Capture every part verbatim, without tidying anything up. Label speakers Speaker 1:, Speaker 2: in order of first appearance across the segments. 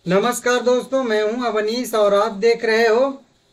Speaker 1: नमस्कार दोस्तों, मैं हूं अवनीश और आप देख रहे हो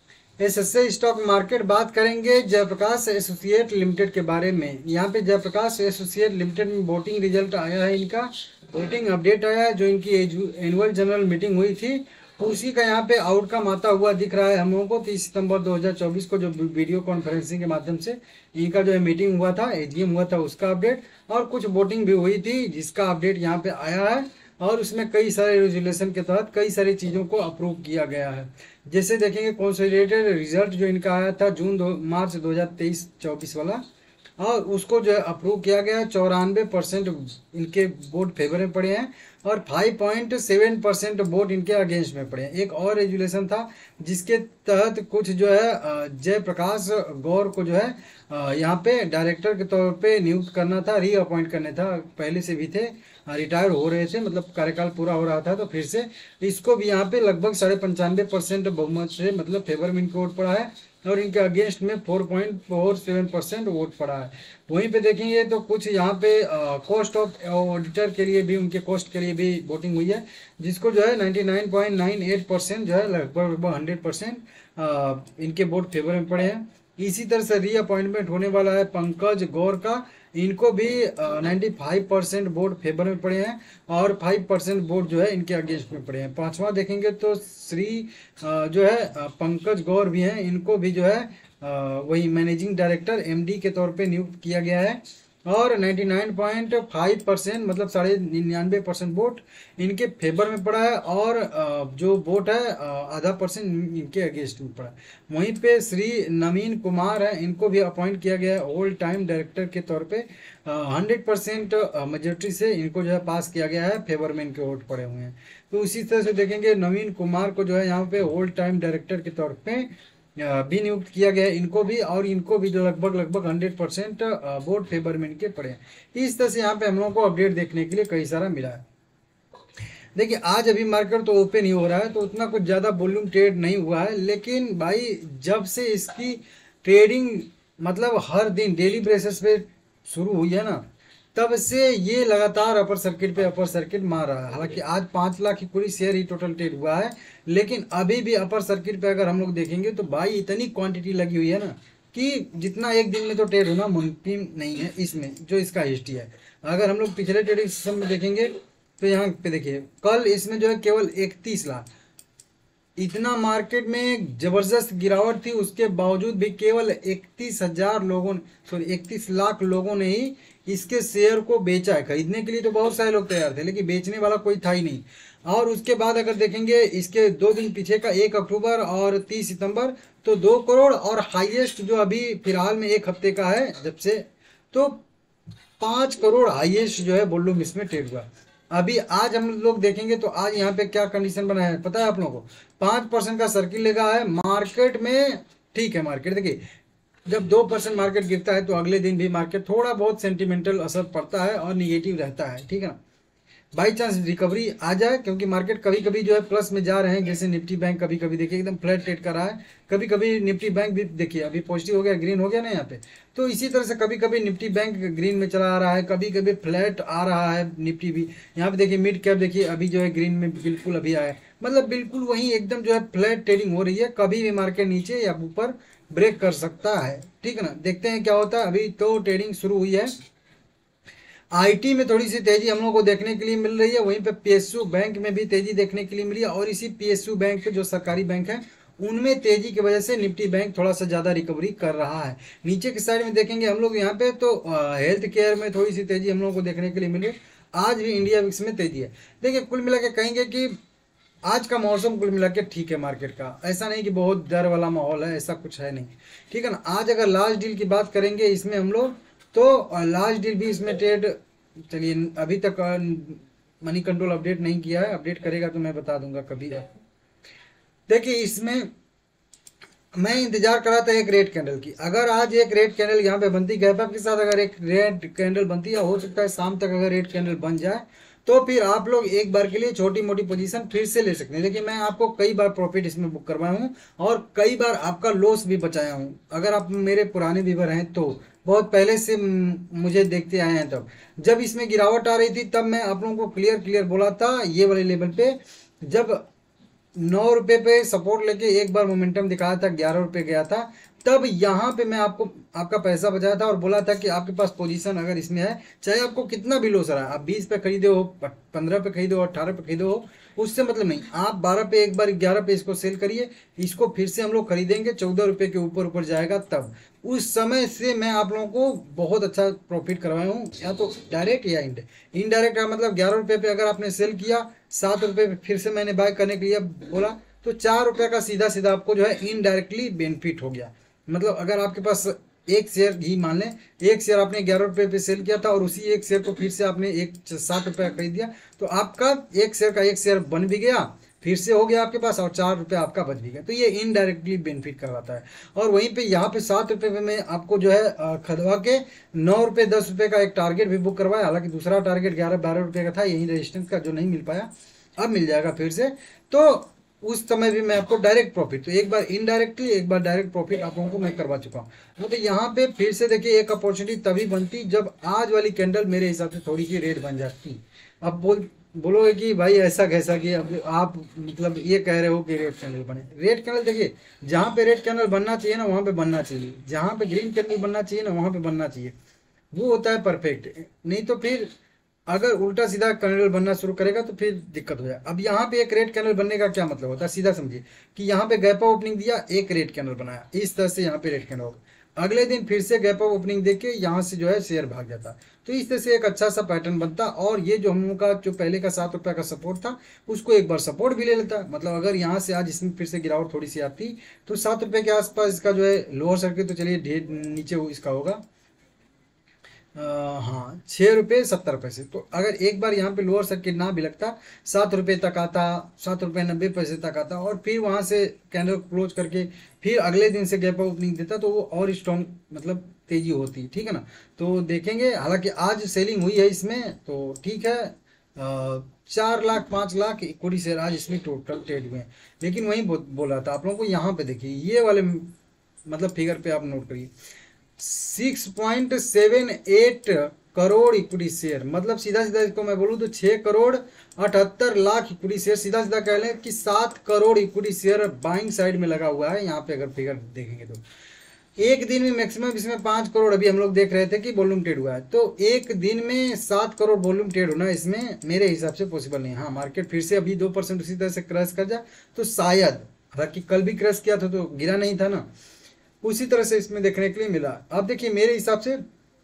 Speaker 1: एसएसए स्टॉक मार्केट। बात करेंगे जयप्रकाश एसोसिएट लिमिटेड के बारे में। यहाँ पे जयप्रकाश एसोसिएट लिमिटेड में वोटिंग रिजल्ट आया है, इनका वोटिंग अपडेट आया है। जो इनकी एनुअल जनरल मीटिंग हुई थी उसी का यहाँ पे आउटकम आता हुआ दिख रहा है हम लोगों को। तीस सितंबर दो हज़ार चौबीस को जो वीडियो कॉन्फ्रेंसिंग के माध्यम से इनका जो है मीटिंग हुआ था, एजीएम हुआ था, उसका अपडेट और कुछ वोटिंग भी हुई थी जिसका अपडेट यहाँ पे आया है। और उसमें कई सारे रेजुलेशन के तहत कई सारी चीज़ों को अप्रूव किया गया है। जैसे देखेंगे कंसोलिडेटेड रिजल्ट जो इनका आया था जून दो मार्च दो हज़ार तेईस चौबीस वाला, और उसको जो है अप्रूव किया गया। चौरानवे परसेंट इनके वोट फेवर में पड़े हैं और five point seven percent vote इनके अगेंस्ट में पड़े हैं। एक और रेजुलेशन था जिसके तहत कुछ जो है जयप्रकाश गौर को जो है यहाँ पे डायरेक्टर के तौर पे नियुक्त करना था, रीअपॉइंट करने था। पहले से भी थे, रिटायर हो रहे थे, मतलब कार्यकाल पूरा हो रहा था, तो फिर से इसको भी यहाँ पे लगभग साढ़े पंचानवे परसेंट बहुमत से मतलब फेवर में इनके वोट पड़ा है और इनके अगेंस्ट में four point four seven percent vote पड़ा है। वहीं पे देखेंगे तो कुछ यहाँ पे कॉस्ट ऑफ ऑडिटर के लिए भी, उनके कॉस्ट के लिए भी वोटिंग हुई है, जिसको जो है ninety nine point nine eight percent जो है लगभग लगभग हंड्रेड परसेंट इनके वोट फेवर में पड़े हैं। इसी तरह से रीअपॉइंटमेंट होने वाला है पंकज गौर का, इनको भी ninety five percent vote favour में पड़े हैं और फाइव परसेंट वोट जो है इनके अगेंस्ट में पड़े हैं। पांचवा देखेंगे तो श्री अ, जो है अ, पंकज गौर भी हैं, इनको भी जो है अ, वही मैनेजिंग डायरेक्टर एमडी के तौर पे नियुक्त किया गया है और ninety nine point five percent मतलब साढ़े निन्यानवे परसेंट वोट इनके फेवर में पड़ा है और अ, जो वोट है अ, आधा परसेंट इनके अगेंस्ट में पड़ा है। वहीं पे श्री नवीन कुमार है, इनको भी अपॉइंट किया गया है ऑल टाइम डायरेक्टर के तौर पे। हंड्रेड परसेंट मेजोरिटी से इनको जो है पास किया गया है, फेवर में इनके वोट पड़े हुए हैं। तो उसी तरह से देखेंगे नवीन कुमार को जो है यहाँ पे ऑल टाइम डायरेक्टर के तौर पे अ, भी नियुक्त किया गया है, इनको भी, और इनको भी जो लगभग लगभग हंड्रेड परसेंट वोट फेवर में इनके पड़े हैं। इस तरह से यहाँ पे हम लोगों को अपडेट देखने के लिए कई सारा मिला है। देखिए आज अभी मार्केट तो ओपन ही हो रहा है तो उतना कुछ ज़्यादा वॉल्यूम ट्रेड नहीं हुआ है, लेकिन भाई जब से इसकी ट्रेडिंग मतलब हर दिन डेली बेसिस पे शुरू हुई है ना, तब से ये लगातार अपर सर्किट पे अपर सर्किट मार रहा है। हालांकि आज पाँच लाख की पूरी शेयर ही टोटल ट्रेड हुआ है, लेकिन अभी भी अपर सर्किट पे अगर हम लोग देखेंगे तो भाई इतनी क्वांटिटी लगी हुई है ना कि जितना एक दिन में तो ट्रेड होना मुमकिन नहीं है इसमें, जो इसका हिस्ट्री है। अगर हम लोग पिछले ट्रेडिंग सिस्टम में देखेंगे तो यहाँ पे देखिए कल इसमें जो है केवल इकतीस लाख, इतना मार्केट में जबरदस्त गिरावट थी, उसके बावजूद भी केवल इकतीस हजार लोगों सॉरी इकतीस लाख लोगों ने ही इसके शेयर को बेचा है। खरीदने के लिए तो बहुत सारे लोग तैयार थे, लेकिन बेचने वाला कोई था ही नहीं। और उसके बाद अगर देखेंगे इसके दो दिन पीछे का, एक अक्टूबर और तीस सितंबर, तो दो करोड़ और हाईएस्ट जो अभी फिलहाल में एक हफ्ते का है जब से, तो पाँच करोड़ हाईएस्ट जो है वॉल्यूम इसमें ट्रेड हुआ। अभी आज हम लोग देखेंगे तो आज यहाँ पे क्या कंडीशन बना है पता है आप लोगों को? पाँच परसेंट का सर्किल लगा है मार्केट में। ठीक है, मार्केट देखिए जब दो परसेंट मार्केट गिरता है तो अगले दिन भी मार्केट थोड़ा बहुत सेंटिमेंटल असर पड़ता है और निगेटिव रहता है, ठीक है ना। बाई चांस रिकवरी आ जाए, क्योंकि मार्केट कभी कभी जो है प्लस में जा रहे हैं, जैसे निफ्टी बैंक कभी कभी देखिए एकदम फ्लैट ट्रेड कर रहा है, कभी कभी निफ्टी बैंक भी देखिए अभी पॉजिटिव हो गया, ग्रीन हो गया ना यहाँ पे। तो इसी तरह से कभी कभी निफ्टी बैंक ग्रीन में चला आ रहा है, कभी कभी फ्लैट आ रहा है निफ्टी भी। यहाँ पे देखिए मिड कैप देखिए अभी जो है ग्रीन में बिल्कुल अभी आया, मतलब बिल्कुल वही एकदम जो है फ्लैट ट्रेडिंग हो रही है। कभी भी मार्केट नीचे या ऊपर ब्रेक कर सकता है, ठीक है ना। देखते हैं क्या होता है। अभी तो ट्रेडिंग शुरू हुई है। आईटी में थोड़ी सी तेजी हम लोग को देखने के लिए मिल रही है, वहीं पे पीएसयू बैंक में भी तेजी देखने के लिए मिली है, और इसी पीएसयू बैंक जो सरकारी बैंक है उनमें तेजी की वजह से निफ्टी बैंक थोड़ा सा ज्यादा रिकवरी कर रहा है। नीचे की साइड में देखेंगे हम लोग यहाँ पे तो हेल्थ केयर में थोड़ी सी तेजी हम लोग को देखने के लिए मिली। आज भी इंडिया विक्स में तेजी है। देखिए कुल मिला के कहेंगे कि आज का मौसम कुल मिला के ठीक है मार्केट का, ऐसा नहीं कि बहुत डर वाला माहौल है, ऐसा कुछ है नहीं, ठीक है ना। आज अगर लास्ट डील की बात करेंगे इसमें हम लोग, तो लास्ट डील भी इसमें ट्रेड, चलिए अभी तक मनी कंट्रोल अपडेट नहीं किया है, अपडेट करेगा तो मैं बता दूंगा कभी। देखिए इसमें मैं इंतजार कर रहा था एक रेड कैंडल की। अगर आज एक रेड कैंडल यहाँ पे बनती गैप अप के साथ, अगर एक रेड कैंडल बनती है, हो सकता है शाम तक अगर रेड कैंडल बन जाए तो फिर आप लोग एक बार के लिए छोटी मोटी पोजीशन फिर से ले सकते हैं। देखिए मैं आपको कई बार प्रॉफिट इसमें बुक करवाया हूँ और कई बार आपका लॉस भी बचाया हूँ। अगर आप मेरे पुराने व्यूवर हैं तो बहुत पहले से मुझे देखते आए हैं, तब जब इसमें गिरावट आ रही थी तब मैं आप लोगों को क्लियर क्लियर बोला था ये वाले लेवल पे जब नौ रुपये पे सपोर्ट लेके एक बार मोमेंटम दिखाया था, ग्यारह रुपये गया था, तब यहाँ पे मैं आपको आपका पैसा बचाया था और बोला था कि आपके पास पोजीशन अगर इसमें है, चाहे आपको कितना भी लॉस रहा है, आप बीस पे खरीदे हो, पंद्रह पे खरीदे हो, अट्ठारह पे खरीदे हो, उससे मतलब नहीं, आप बारह पे एक बार, ग्यारह पे इसको सेल करिए, इसको फिर से हम लोग खरीदेंगे, चौदह रुपये के ऊपर ऊपर जाएगा तब। उस समय से मैं आप लोगों को बहुत अच्छा प्रॉफिट करवाया हूँ, या तो डायरेक्ट या इनडायरेक्ट। इनडायरेक्ट का मतलब ग्यारह रुपये पे अगर आपने सेल किया, सात रुपये पे फिर से मैंने बाय करने के लिए बोला, तो चार रुपये का सीधा सीधा आपको जो है इनडायरेक्टली बेनिफिट हो गया। मतलब अगर आपके पास एक शेयर ही मान लें, एक शेयर आपने ग्यारह रुपये पे सेल किया था और उसी एक शेयर को फिर से आपने एक सात रुपये का खरीद दिया, तो आपका एक शेयर का एक शेयर बन भी गया, फिर से हो गया आपके पास, और चार रुपये आपका बच भी गया। तो ये इनडायरेक्टली बेनिफिट करवाता है। और वहीं पे यहाँ पे सात रुपये में आपको जो है खदवा के नौ रुपये दस रुपये का एक टारगेट भी बुक करवाया। हालांकि दूसरा टारगेट ग्यारह बारह रुपये का था, यही रेजिस्टेंस का, जो नहीं मिल पाया, अब मिल जाएगा फिर से। तो उस समय भी मैं आपको डायरेक्ट प्रॉफिट, तो एक बार इनडायरेक्टली एक बार डायरेक्ट प्रॉफिट आप लोगों को मैं करवा चुका हूँ। तो यहाँ पे फिर से देखिए, एक अपॉर्चुनिटी तभी बनती जब आज वाली कैंडल मेरे हिसाब से थोड़ी सी रेड बन जाती। अब बोल बोलोगे कि भाई ऐसा कैसा कि अब आप मतलब ये कह रहे हो कि रेड कैंडल बने। रेड कैंडल देखिए, जहाँ पे रेड कैंडल बनना चाहिए ना वहाँ पे बनना चाहिए, जहाँ पे ग्रीन कैंडल बनना चाहिए ना वहाँ पे बनना चाहिए, वो होता है परफेक्ट। नहीं तो फिर अगर उल्टा सीधा कैंडल बनना शुरू करेगा तो फिर दिक्कत हो जाए। अब यहाँ पे एक रेड कैंडल बनने का क्या मतलब होता है, सीधा समझिए कि यहाँ पे गैप अप ओपनिंग दिया, एक रेड कैंडल बनाया, इस तरह से यहाँ पे रेड कैंडल होगा, अगले दिन फिर से गैप अप ओपनिंग देके यहाँ से जो है शेयर भाग जाता। तो इस तरह से एक अच्छा सा पैटर्न बनता। और ये जो हम लोग का जो पहले का सात रुपये का सपोर्ट था, उसको एक बार सपोर्ट भी ले लेता। मतलब अगर यहाँ से आज इसमें फिर से गिरावट थोड़ी सी आती तो सात रुपये के आसपास इसका जो है लोअर सर्किट, तो चलिए ढेर नीचे इसका होगा आ, हाँ छः रुपये सत्तर पैसे। तो अगर एक बार यहाँ पे लोअर सर्किट ना भी लगता, सात रुपये तक आता, सात रुपये नब्बे पैसे तक आता, और फिर वहाँ से कैंडल क्लोज करके फिर अगले दिन से गैप ओपनिंग देता, तो वो और स्ट्रॉन्ग मतलब तेजी होती, ठीक है ना। तो देखेंगे, हालांकि आज सेलिंग हुई है इसमें, तो ठीक है, आ, चार लाख पाँच लाख इक्विटी शेयर आज इसमें टोटल ट्रेड हुए हैं। लेकिन वहीं बोला था आप लोगों को, यहाँ पे देखिए ये वाले मतलब फिगर पे आप नोट करिए, six point seven eight crore equity share, मतलब सीधा सीधा इसको मैं बोलूँ तो छः करोड़ अठहत्तर लाख इक्विटी शेयर, सीधा सीधा कह लें कि सात crore equity share buying side में लगा हुआ है। यहाँ पे अगर फिगर देखेंगे तो एक दिन में मैक्सिमम इसमें पाँच करोड़ अभी हम लोग देख रहे थे कि वॉल्यूम ट्रेड हुआ है, तो एक दिन में सात करोड़ वॉल्यूम ट्रेड होना इसमें मेरे हिसाब से पॉसिबल नहीं है। हाँ, मार्केट फिर से अभी दो परसेंट उसी तरह से क्रैश कर जाए तो शायद, हालांकि कल भी क्रैश किया था तो गिरा नहीं था ना, उसी तरह से इसमें देखने के लिए मिला। अब देखिए मेरे हिसाब से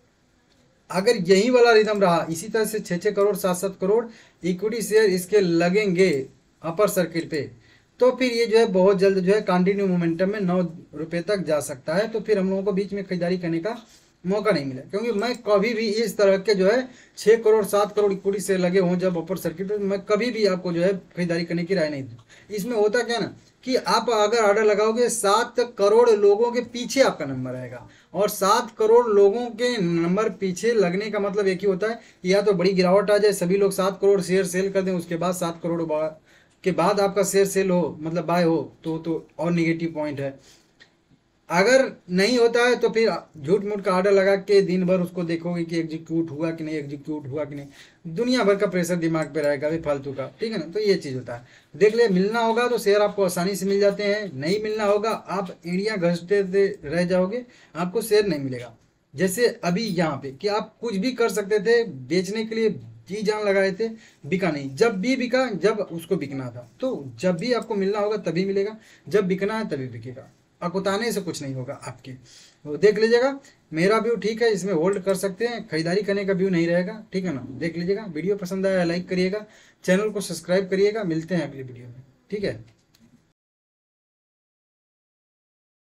Speaker 1: अगर यही वाला रिदम रहा, इसी तरह से छः छः करोड़ सात सात करोड़ इक्विटी शेयर इसके लगेंगे अपर सर्किट पे, तो फिर ये जो है बहुत जल्द जो है कंटिन्यू मोमेंटम में नौ रुपये तक जा सकता है। तो फिर हम लोगों को बीच में खरीदारी करने का मौका नहीं मिला, क्योंकि मैं कभी भी इस तरह के जो है छः करोड़ सात करोड़ इक्विटी शेयर लगे हों जब अपर सर्किट पे, मैं कभी भी आपको जो है खरीदारी करने की राय नहीं दूँ। इसमें होता क्या ना कि आप अगर ऑर्डर लगाओगे, सात करोड़ लोगों के पीछे आपका नंबर आएगा, और सात करोड़ लोगों के नंबर पीछे लगने का मतलब एक ही होता है, या तो बड़ी गिरावट आ जाए, सभी लोग सात करोड़ शेयर सेल कर दें, उसके बाद सात करोड़ के बाद आपका शेयर सेल हो, मतलब बाय हो, तो तो और निगेटिव पॉइंट है। अगर नहीं होता है तो फिर झूठ मूठ का ऑर्डर लगा के दिन भर उसको देखोगे कि एग्जीक्यूट हुआ कि नहीं, एग्जीक्यूट हुआ कि नहीं, दुनिया भर का प्रेशर दिमाग पे रहेगा भी फालतू का, ठीक है ना। तो ये चीज़ होता है, देख ले, मिलना होगा तो शेयर आपको आसानी से मिल जाते हैं, नहीं मिलना होगा आप एड़ियाँ घसते रह जाओगे, आपको शेयर नहीं मिलेगा। जैसे अभी यहाँ पे कि आप कुछ भी कर सकते थे, बेचने के लिए जी जान लगाए थे, बिका नहीं, जब भी बिका जब उसको बिकना था। तो जब भी आपको मिलना होगा तभी मिलेगा, जब बिकना है तभी बिकेगा, अकुताने से कुछ नहीं होगा आपके। तो देख लीजिएगा, मेरा व्यू ठीक है, इसमें होल्ड कर सकते हैं, खरीदारी करने का व्यू नहीं रहेगा, ठीक है ना। देख लीजिएगा, वीडियो पसंद आया लाइक करिएगा, चैनल को सब्सक्राइब करिएगा, मिलते हैं अगली वीडियो में, ठीक है।